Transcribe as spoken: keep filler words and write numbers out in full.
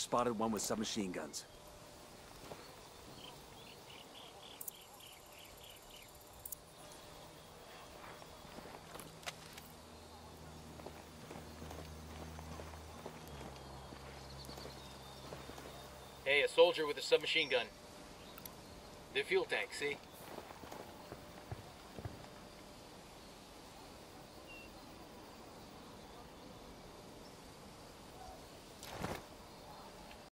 spotted one with submachine guns. Hey, a soldier with a submachine gun. The fuel tank, see?